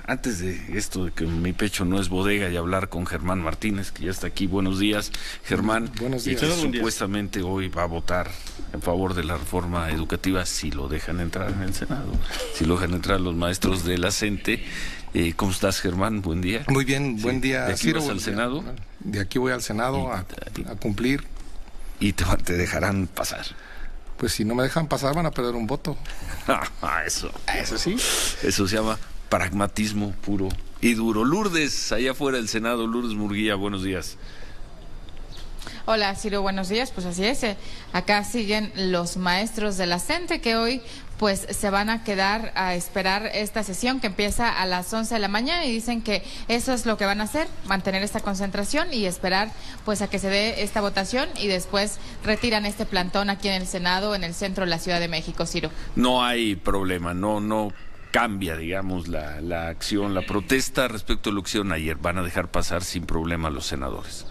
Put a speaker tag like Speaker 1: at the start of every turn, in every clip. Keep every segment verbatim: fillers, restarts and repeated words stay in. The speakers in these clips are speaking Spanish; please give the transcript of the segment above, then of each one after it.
Speaker 1: antes de esto de que mi pecho no es bodega y hablar con Germán Martínez, que ya está aquí. Buenos días, Germán.
Speaker 2: Buenos días.
Speaker 1: Y que supuestamente hoy va a votar en favor de la reforma educativa si lo dejan entrar en el Senado, si lo dejan entrar los maestros de la CENTE. Eh, ¿Cómo estás, Germán? Buen día.
Speaker 2: Muy bien, buen día.
Speaker 1: ¿De aquí
Speaker 2: Ciro,
Speaker 1: vas al Senado?
Speaker 2: De aquí voy al Senado a, a cumplir.
Speaker 1: Y te, te dejarán pasar.
Speaker 2: Pues si no me dejan pasar van a perder un voto.
Speaker 1: Ah, eso, eso sí. Eso se llama pragmatismo puro y duro. Lourdes, allá afuera del Senado, Lourdes Murguía, buenos días.
Speaker 3: Hola, Ciro, buenos días. Pues así es, eh, acá siguen los maestros de la CENTE que hoy pues se van a quedar a esperar esta sesión que empieza a las once de la mañana y dicen que eso es lo que van a hacer, mantener esta concentración y esperar pues a que se dé esta votación y después retiran este plantón aquí en el Senado, en el centro de la Ciudad de México, Ciro.
Speaker 1: No hay problema, no, no cambia, digamos, la, la acción, la protesta respecto a la acción ayer. Van a dejar pasar sin problema a los senadores.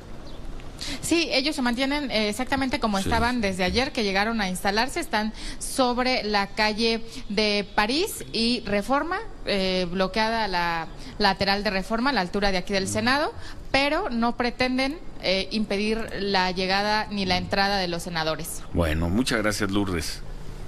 Speaker 3: Sí, ellos se mantienen eh, exactamente como sí. estaban desde ayer que llegaron a instalarse. Están sobre la calle de París y Reforma, eh, bloqueada la lateral de Reforma a la altura de aquí del Senado, pero no pretenden eh, impedir la llegada ni la entrada de los senadores.
Speaker 1: Bueno, muchas gracias, Lourdes.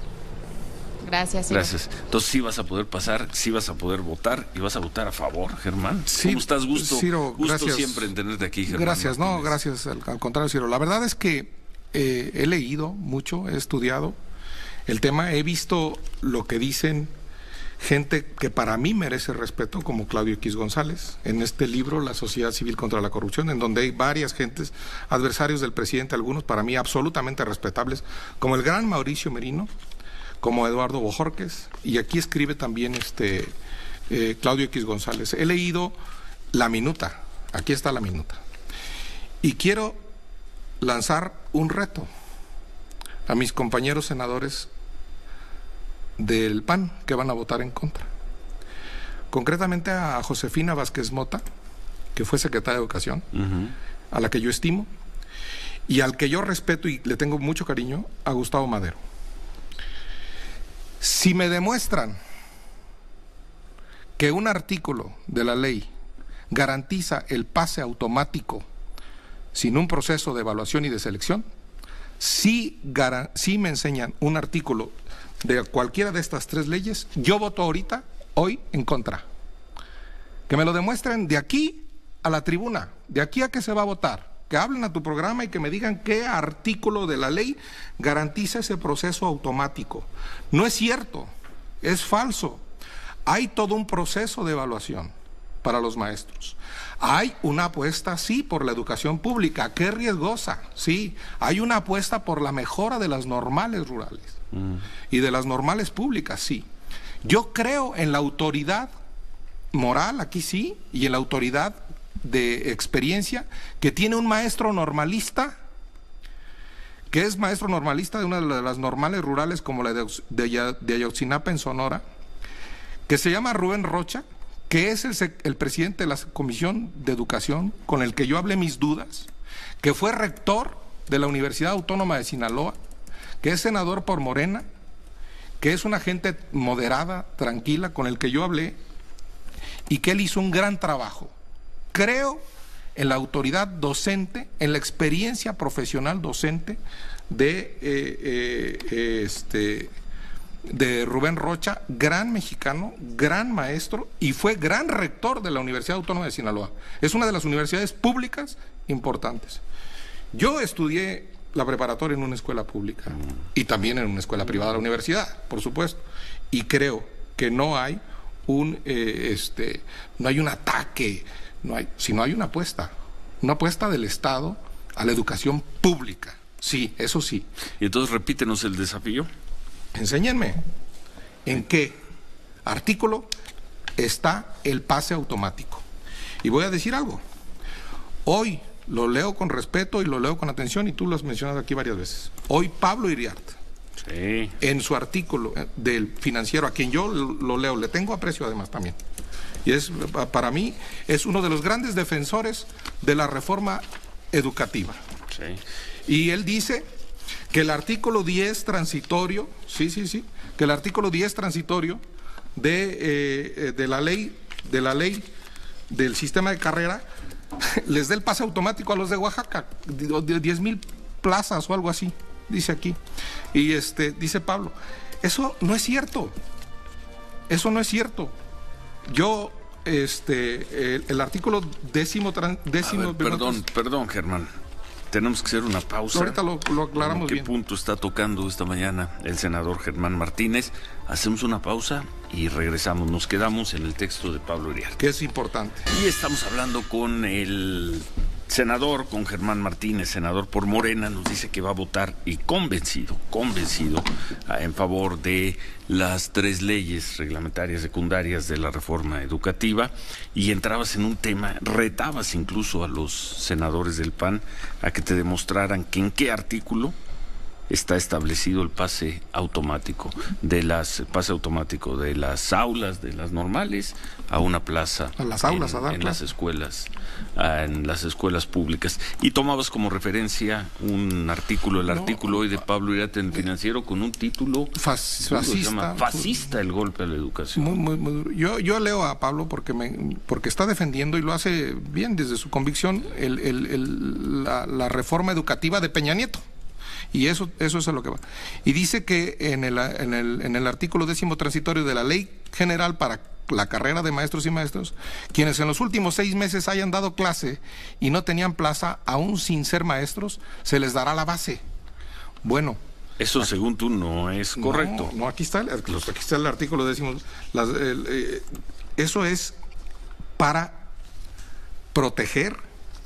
Speaker 3: Gracias, Ciro.
Speaker 1: Gracias. Entonces sí vas a poder pasar, sí vas a poder votar y vas a votar a favor, Germán.
Speaker 2: Sí,
Speaker 1: ¿cómo estás? Gusto,
Speaker 2: Ciro,
Speaker 1: gusto
Speaker 2: gracias.
Speaker 1: siempre en tenerte aquí, Germán.
Speaker 2: Gracias,
Speaker 1: Martínez.
Speaker 2: no, gracias, al, al contrario, Ciro. La verdad es que eh, he leído mucho, he estudiado el tema, he visto lo que dicen gente que para mí merece respeto, como Claudio X González, en este libro, La Sociedad Civil contra la Corrupción, en donde hay varias gentes, adversarios del presidente, algunos para mí absolutamente respetables, como el gran Mauricio Merino, como Eduardo Bojorquez, y aquí escribe también este eh, Claudio X González. He leído la minuta, aquí está la minuta, y quiero lanzar un reto a mis compañeros senadores del P A N que van a votar en contra. Concretamente a Josefina Vázquez Mota, que fue secretaria de Educación, uh-huh. a la que yo estimo, y al que yo respeto y le tengo mucho cariño, a Gustavo Madero. Si me demuestran que un artículo de la ley garantiza el pase automático sin un proceso de evaluación y de selección, si, si me enseñan un artículo de cualquiera de estas tres leyes, yo voto ahorita, hoy, en contra. Que me lo demuestren de aquí a la tribuna, de aquí a que se va a votar. Que hablen a tu programa y que me digan qué artículo de la ley garantiza ese proceso automático. No es cierto, es falso. Hay todo un proceso de evaluación para los maestros. Hay una apuesta, sí, por la educación pública, qué riesgosa, sí. Hay una apuesta por la mejora de las normales rurales mm. y de las normales públicas, sí. Yo creo en la autoridad moral, aquí sí, y en la autoridad de experiencia que tiene un maestro normalista, que es maestro normalista de una de las normales rurales como la de, de, de Ayotzinapa en Sonora, que se llama Rubén Rocha, que es el, el presidente de la Comisión de Educación, con el que yo hablé mis dudas, que fue rector de la Universidad Autónoma de Sinaloa, que es senador por Morena, que es una gente moderada, tranquila, con el que yo hablé, y que él hizo un gran trabajo. Creo en la autoridad docente, en la experiencia profesional docente de, eh, eh, este, de Rubén Rocha, gran mexicano, gran maestro y fue gran rector de la Universidad Autónoma de Sinaloa. Es una de las universidades públicas importantes. Yo estudié la preparatoria en una escuela pública y también en una escuela privada de la universidad, por supuesto, y creo que no hay un, eh, este, no hay un ataque. No hay, sino hay una apuesta, una apuesta del Estado a la educación pública. Sí, eso sí.
Speaker 1: Y entonces repítenos el desafío.
Speaker 2: Enséñenme en qué artículo está el pase automático. Y voy a decir algo. Hoy lo leo con respeto y lo leo con atención y tú lo has mencionado aquí varias veces. Hoy Pablo Iriart, sí. en su artículo del Financiero, a quien yo lo leo, le tengo aprecio además también. Y es, para mí, es uno de los grandes defensores de la reforma educativa. Sí. Y él dice que el artículo diez transitorio, sí, sí, sí, que el artículo diez transitorio de, eh, de la ley de la ley del sistema de carrera les dé el pase automático a los de Oaxaca, de diez mil plazas o algo así, dice aquí. Y este, dice Pablo, eso no es cierto, eso no es cierto. Yo, este, el, el artículo décimo, décimo...
Speaker 1: Ver, perdón, perdón, Germán. Tenemos que hacer una pausa.
Speaker 2: Ahorita lo, lo aclaramos
Speaker 1: ¿En qué
Speaker 2: bien.
Speaker 1: punto está tocando esta mañana el senador Germán Martínez? Hacemos una pausa y regresamos. Nos quedamos en el texto de Pablo Iriarte,
Speaker 2: que es importante.
Speaker 1: Y estamos hablando con el senador, con Germán Martínez, senador por Morena. Nos dice que va a votar y convencido, convencido en favor de las tres leyes reglamentarias secundarias de la reforma educativa. Y entrabas en un tema, retabas incluso a los senadores del P A N a que te demostraran que en qué artículo está establecido el pase automático de las el pase automático de las aulas, de las normales, a una plaza
Speaker 2: a las aulas,
Speaker 1: en,
Speaker 2: a dar
Speaker 1: en
Speaker 2: clase.
Speaker 1: las escuelas, en las escuelas públicas. Y tomabas como referencia un artículo, el no, artículo hoy de Pablo Iriarte en el Financiero, con un título
Speaker 2: Fas, fascista,
Speaker 1: llama, fascista, el golpe a la educación.
Speaker 2: Muy, muy, muy duro. Yo, yo leo a Pablo porque me, porque está defendiendo y lo hace bien desde su convicción el, el, el, la, la reforma educativa de Peña Nieto. Y eso, eso es a lo que va. Y dice que en el, en el, en el artículo décimo transitorio de la Ley General para la carrera de maestros y maestros, quienes en los últimos seis meses hayan dado clase y no tenían plaza, aún sin ser maestros, se les dará la base. Bueno.
Speaker 1: Eso aquí, según tú no es correcto.
Speaker 2: No, no aquí, está, aquí está el artículo décimo. Las, el, eh, eso es para proteger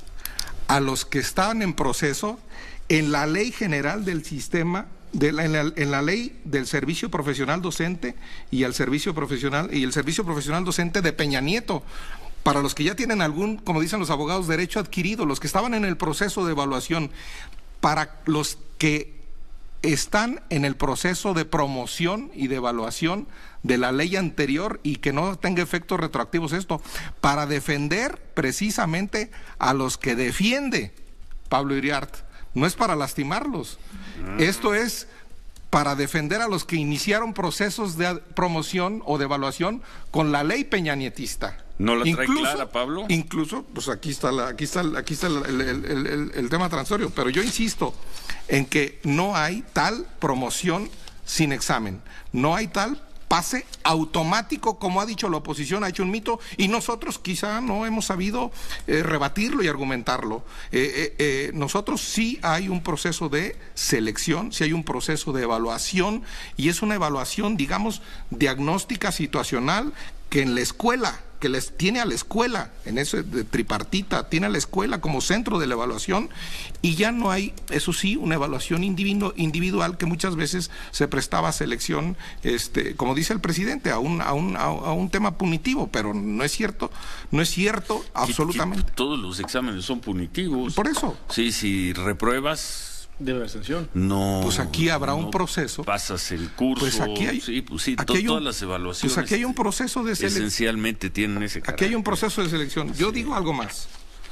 Speaker 2: a los que estaban en proceso en la Ley General del Sistema, de la, en, la, en la Ley del Servicio Profesional Docente y el Servicio Profesional y el Servicio Profesional Docente de Peña Nieto, para los que ya tienen algún, como dicen los abogados, derecho adquirido, los que estaban en el proceso de evaluación, para los que están en el proceso de promoción y de evaluación de la ley anterior y que no tenga efectos retroactivos esto, para defender precisamente a los que defiende Pablo Iriarte. No es para lastimarlos, esto es para defender a los que iniciaron procesos de promoción o de evaluación con la ley peñanietista.
Speaker 1: ¿No la trae incluso, clara, Pablo?
Speaker 2: Incluso, pues aquí está, la, aquí está, aquí está el, el, el, el, el tema transitorio, pero yo insisto en que no hay tal promoción sin examen, no hay tal pase automático, como ha dicho la oposición, ha hecho un mito, y nosotros quizá no hemos sabido eh, rebatirlo y argumentarlo. Eh, eh, eh, nosotros sí hay un proceso de selección, sí hay un proceso de evaluación, y es una evaluación, digamos, diagnóstica situacional, que en la escuela, que les tiene a la escuela, en ese de tripartita, tiene a la escuela como centro de la evaluación, y ya no hay, eso sí, una evaluación individu individual que muchas veces se prestaba a selección, este, como dice el presidente, a un, a un, a, a un tema punitivo, pero no es cierto, no es cierto absolutamente.
Speaker 1: Que, que todos los exámenes son punitivos.
Speaker 2: Por eso.
Speaker 1: Sí, si repruebas,
Speaker 4: de la extensión.
Speaker 1: No.
Speaker 2: Pues aquí habrá
Speaker 1: no
Speaker 2: un proceso.
Speaker 1: Pasas el curso.
Speaker 2: Pues aquí hay,
Speaker 1: sí, pues sí,
Speaker 2: aquí hay un,
Speaker 1: todas las evaluaciones.
Speaker 2: Pues aquí hay un proceso de selección.
Speaker 1: Esencialmente tienen ese carácter.
Speaker 2: Aquí hay un proceso de selección. Yo sí. digo algo más.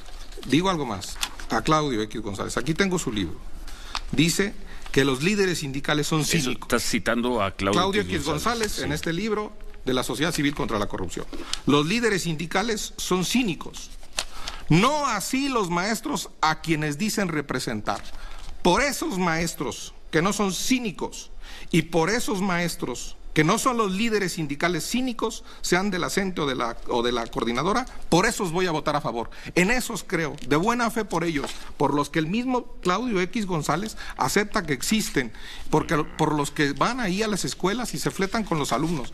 Speaker 2: Digo algo más. A Claudio X González. Aquí tengo su libro. Dice que los líderes sindicales son cínicos.
Speaker 1: Eso estás citando a Claudio,
Speaker 2: Claudio X González, González sí. en este libro de la Sociedad Civil contra la Corrupción. Los líderes sindicales son cínicos. No así los maestros a quienes dicen representar. Por esos maestros que no son cínicos y por esos maestros que no son los líderes sindicales cínicos, sean de la CENTE o de la, o de la coordinadora, por esos voy a votar a favor. En esos creo, de buena fe por ellos, por los que el mismo Claudio X González acepta que existen, porque, por los que van ahí a las escuelas y se fletan con los alumnos.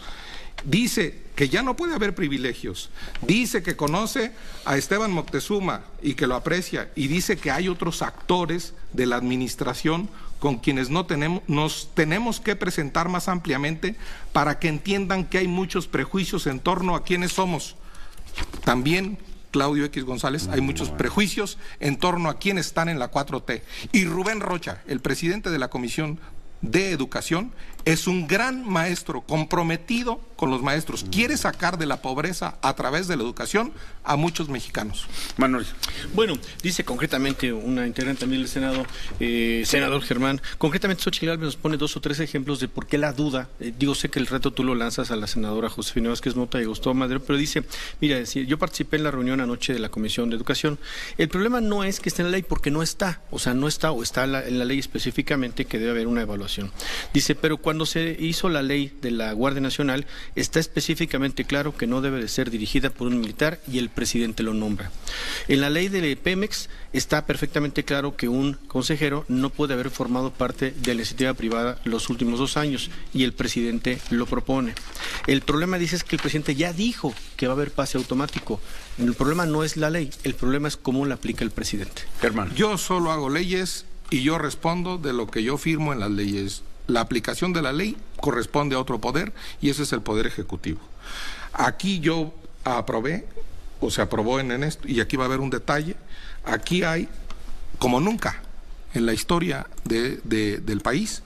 Speaker 2: Dice que ya no puede haber privilegios, dice que conoce a Esteban Moctezuma y que lo aprecia, y dice que hay otros actores de la administración con quienes no tenemos, nos tenemos que presentar más ampliamente para que entiendan que hay muchos prejuicios en torno a quiénes somos. También, Claudio X González, hay muchos prejuicios en torno a quienes están en la cuatro T. Y Rubén Rocha, el presidente de la Comisión de Educación, es un gran maestro comprometido con los maestros. Quiere sacar de la pobreza a través de la educación a muchos mexicanos.
Speaker 1: Manuel.
Speaker 4: Bueno, dice concretamente una integrante también del Senado, eh, senador Germán, concretamente Xochitl Gálvez nos pone dos o tres ejemplos de por qué la duda. Eh, digo, sé que el reto tú lo lanzas a la senadora Josefina Vázquez Mota y Gustavo Madero, pero dice, mira, yo participé en la reunión anoche de la Comisión de Educación. El problema no es que esté en la ley porque no está, o sea, no está o está en la, en la ley específicamente que debe haber una evaluación. Dice, pero cuando se hizo la ley de la Guardia Nacional, está específicamente claro que no debe de ser dirigida por un militar y el presidente lo nombra. En la ley de Pemex está perfectamente claro que un consejero no puede haber formado parte de la iniciativa privada los últimos dos años y el presidente lo propone. El problema, dice, es que el presidente ya dijo que va a haber pase automático. El problema no es la ley, el problema es cómo la aplica el presidente.
Speaker 1: Germán.
Speaker 2: Yo solo hago leyes y yo respondo de lo que yo firmo en las leyes. La aplicación de la ley corresponde a otro poder y ese es el poder ejecutivo. Aquí yo aprobé, o se aprobó en, en esto, y aquí va a haber un detalle. Aquí hay, como nunca en la historia de, de, del país,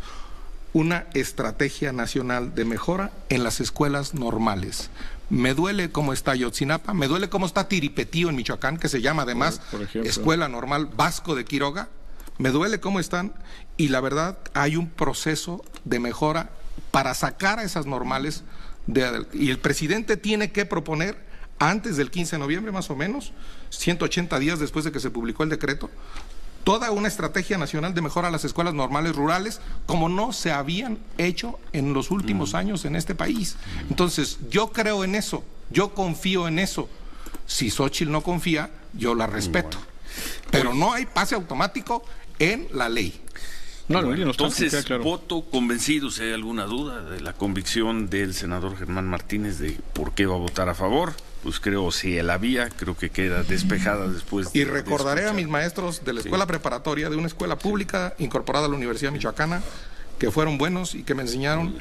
Speaker 2: una estrategia nacional de mejora en las escuelas normales. Me duele cómo está Ayotzinapa, me duele cómo está Tiripetío en Michoacán, que se llama además
Speaker 4: por, por
Speaker 2: Escuela Normal Vasco de Quiroga. Me duele cómo están y la verdad hay un proceso de mejora para sacar a esas normales de, y el presidente tiene que proponer antes del quince de noviembre más o menos, ciento ochenta días después de que se publicó el decreto, toda una estrategia nacional de mejora a las escuelas normales rurales como no se habían hecho en los últimos años en este país. Entonces yo creo en eso, yo confío en eso. Si Xochitl no confía, yo la respeto. Pero no hay pase automático en la ley.
Speaker 4: No,
Speaker 1: bueno,
Speaker 4: no,
Speaker 1: entonces,
Speaker 4: está claro.
Speaker 1: voto convencido. Si hay alguna duda de la convicción del senador Germán Martínez de por qué va a votar a favor, pues creo, si la vía, creo que queda despejada después de,
Speaker 2: Y recordaré
Speaker 1: de
Speaker 2: a mis maestros de la escuela sí. preparatoria, de una escuela pública incorporada a la Universidad Michoacana, que fueron buenos y que me enseñaron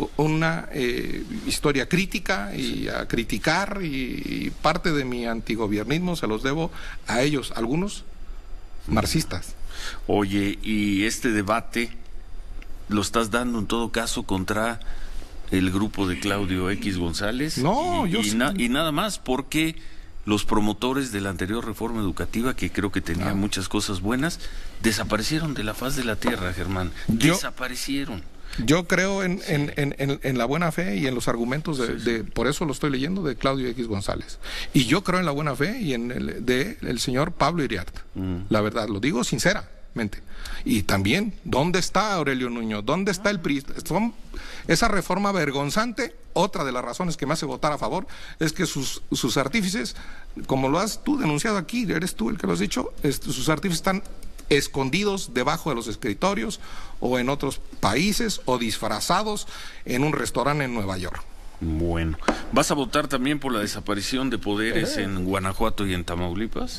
Speaker 2: una eh, historia crítica y a criticar, y, y parte de mi antigobiernismo se los debo a ellos, algunos marxistas.
Speaker 1: Oye, y este debate lo estás dando en todo caso contra el grupo de Claudio X González.
Speaker 2: No,
Speaker 1: y,
Speaker 2: yo
Speaker 1: y,
Speaker 2: sí.
Speaker 1: na, y nada más porque los promotores de la anterior reforma educativa, que creo que tenía
Speaker 2: no.
Speaker 1: muchas cosas buenas, desaparecieron de la faz de la tierra, Germán.
Speaker 2: Yo,
Speaker 1: desaparecieron.
Speaker 2: Yo creo en, sí. en, en, en, en la buena fe y en los argumentos de, sí, sí. de, por eso lo estoy leyendo, de Claudio X González. Y yo creo en la buena fe y en el de el señor Pablo Iriart. Mm. La verdad, lo digo sinceramente. Y también, ¿dónde está Aurelio Nuño? ¿Dónde está el P R I? Son, esa reforma vergonzante, otra de las razones que me hace votar a favor, es que sus, sus artífices, como lo has tú denunciado aquí, eres tú el que lo has dicho, es, sus artífices están escondidos debajo de los escritorios o en otros países o disfrazados en un restaurante en Nueva York.
Speaker 1: Bueno, ¿vas a votar también por la desaparición de poderes eh. en Guanajuato y en Tamaulipas?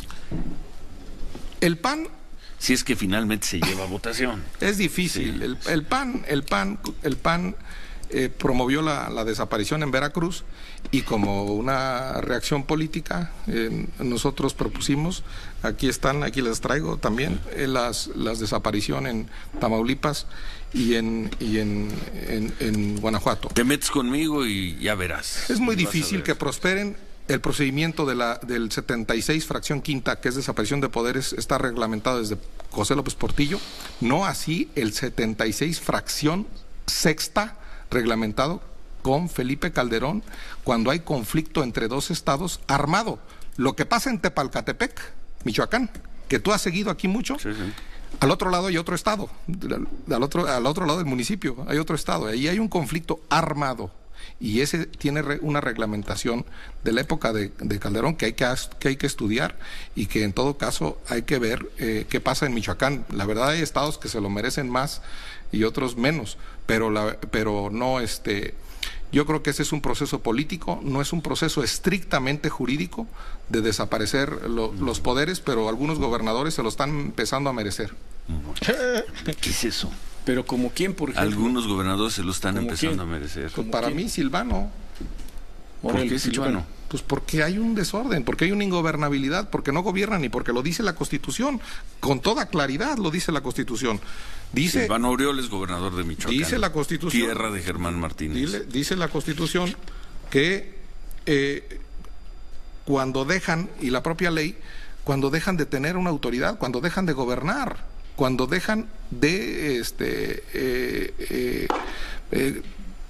Speaker 2: El P A N...
Speaker 1: Si es que finalmente se lleva a votación.
Speaker 2: Es difícil. Sí. El, el P A N, el P A N, el P A N eh, promovió la, la desaparición en Veracruz y como una reacción política eh, nosotros propusimos, aquí están, aquí les traigo también eh, las, las desaparición en Tamaulipas y en y en, en, en Guanajuato.
Speaker 1: Te metes conmigo y ya verás.
Speaker 2: Es muy difícil que prosperen. El procedimiento de la, del setenta y seis, fracción quinta, que es desaparición de poderes, está reglamentado desde José López Portillo. No así el setenta y seis, fracción sexta, reglamentado con Felipe Calderón, cuando hay conflicto entre dos estados armado. Lo que pasa en Tepalcatepec, Michoacán, que tú has seguido aquí mucho, sí, sí. Al otro lado hay otro estado, al otro, al otro lado del municipio hay otro estado, ahí hay un conflicto armado. Y ese tiene re, una reglamentación de la época de, de Calderón que hay que, que hay que estudiar y que en todo caso hay que ver eh, qué pasa en Michoacán. La verdad hay estados que se lo merecen más y otros menos, pero, la, pero no, este, yo creo que ese es un proceso político, no es un proceso estrictamente jurídico de desaparecer lo, los poderes, pero algunos gobernadores se lo están empezando a merecer.
Speaker 1: ¿Qué es eso?
Speaker 4: Pero como quién, por ejemplo.
Speaker 1: Algunos gobernadores se lo están empezando
Speaker 4: quién?
Speaker 1: a merecer.
Speaker 2: Pues para
Speaker 4: quién?
Speaker 2: mí, Silvano.
Speaker 1: ¿Por qué Silvano?
Speaker 2: Pues porque hay un desorden, porque hay una ingobernabilidad, porque no gobiernan y porque lo dice la Constitución, con toda claridad lo dice la Constitución. Dice,
Speaker 1: Iván Orioles, gobernador de Michoacán.
Speaker 2: Dice la Constitución.
Speaker 1: Tierra de Germán Martínez.
Speaker 2: Dice, dice la Constitución que eh, cuando dejan, y la propia ley, cuando dejan de tener una autoridad, cuando dejan de gobernar, cuando dejan de este eh, eh, eh,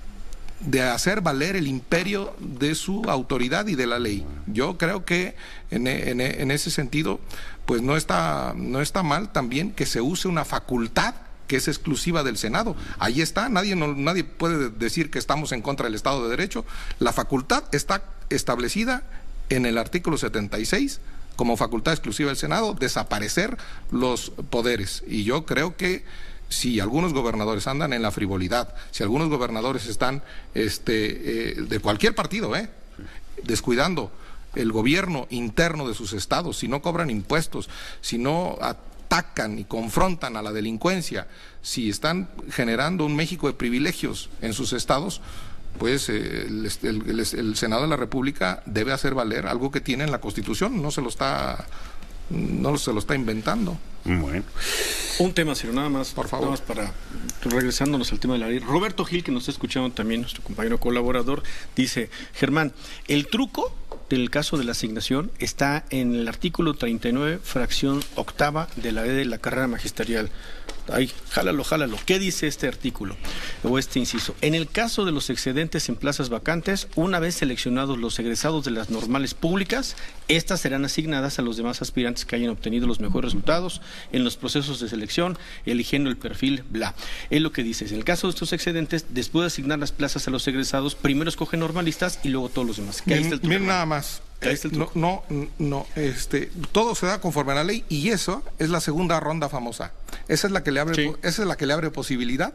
Speaker 2: de hacer valer el imperio de su autoridad y de la ley. Yo creo que en, en, en ese sentido, pues no está, no está mal también que se use una facultad que es exclusiva del Senado. Ahí está, nadie, no, nadie puede decir que estamos en contra del Estado de Derecho. La facultad está establecida en el artículo setenta y seis como facultad exclusiva del Senado, desaparecer los poderes. Y yo creo que si algunos gobernadores andan en la frivolidad, si algunos gobernadores están este, eh, de cualquier partido, eh, descuidando el gobierno interno de sus estados, si no cobran impuestos, si no atacan y confrontan a la delincuencia, si están generando un México de privilegios en sus estados, pues eh, el, el, el, el Senado de la República debe hacer valer algo que tiene en la Constitución, no se lo está, no se lo está inventando.
Speaker 1: Bueno.
Speaker 4: Un tema, Ciro, nada más,
Speaker 2: por favor.
Speaker 4: Nada más para regresándonos al tema de la ley. Roberto Gil, que nos está escuchando también, nuestro compañero colaborador, dice: Germán, el truco del caso de la asignación está en el artículo treinta y nueve, fracción octava de la ley de la carrera magisterial. Ay, jálalo, jálalo. ¿Qué dice este artículo o este inciso? En el caso de los excedentes en plazas vacantes, una vez seleccionados los egresados de las normales públicas, estas serán asignadas a los demás aspirantes que hayan obtenido los mejores resultados en los procesos de selección, eligiendo el perfil bla. Es lo que dice. En el caso de estos excedentes, después de asignar las plazas a los egresados, primero escogen normalistas y luego todos los demás. ¿Qué
Speaker 2: Miren, miren nada más. Eh, no, no, no, este, todo se da conforme a la ley y eso es la segunda ronda famosa. Esa es la que le abre, sí. esa es la que le abre posibilidad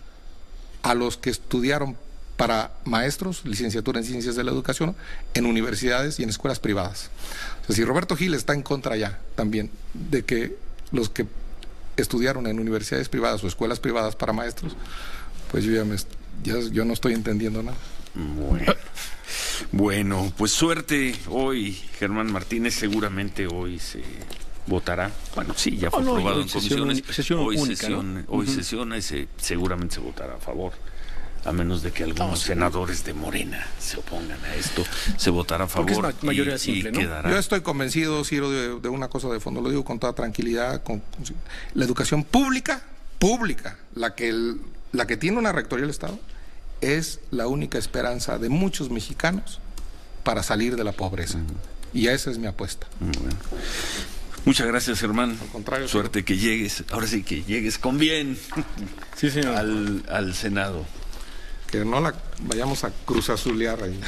Speaker 2: a los que estudiaron para maestros, licenciatura en ciencias de la educación, en universidades y en escuelas privadas. O sea, si Roberto Gil está en contra ya también de que los que estudiaron en universidades privadas o escuelas privadas para maestros, pues yo ya, me, ya yo no estoy entendiendo nada.
Speaker 1: Bueno. Bueno, pues suerte hoy, Germán Martínez. Seguramente hoy se votará. Bueno, sí, ya fue
Speaker 4: oh, no,
Speaker 1: aprobado en
Speaker 4: sesión,
Speaker 1: comisiones.
Speaker 4: Sesión
Speaker 1: hoy
Speaker 4: única,
Speaker 1: sesión,
Speaker 4: ¿no?
Speaker 1: hoy
Speaker 4: uh-huh.
Speaker 1: sesiona y se, seguramente se votará a favor. A menos de que algunos oh, senadores de Morena se opongan a esto, se votará a favor.
Speaker 4: Porque es mayoría
Speaker 1: y,
Speaker 4: simple,
Speaker 1: y
Speaker 4: ¿no?
Speaker 1: Quedará.
Speaker 2: Yo estoy convencido, Ciro, de, de una cosa de fondo. Lo digo con toda tranquilidad. Con, la educación pública, pública, la que, el, la que tiene una rectoría del Estado, es la única esperanza de muchos mexicanos para salir de la pobreza. Uh-huh. Y esa es mi apuesta.
Speaker 1: Bueno. Muchas gracias, Germán.
Speaker 2: Al contrario.
Speaker 1: Suerte que llegues, ahora sí que llegues con bien
Speaker 4: sí, señor.
Speaker 1: Al, al Senado.
Speaker 2: Que no la vayamos a cruzazulear ahí.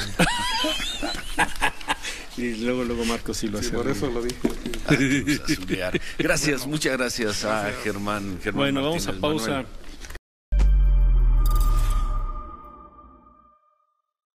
Speaker 4: Y luego, luego Marcos sí lo hace.
Speaker 2: Sí, por eso lo dije.
Speaker 1: A cruzazulear. Gracias, bueno, muchas gracias a Germán. Germán
Speaker 4: bueno,
Speaker 1: Martínez,
Speaker 4: vamos a pausa.
Speaker 1: Manuel.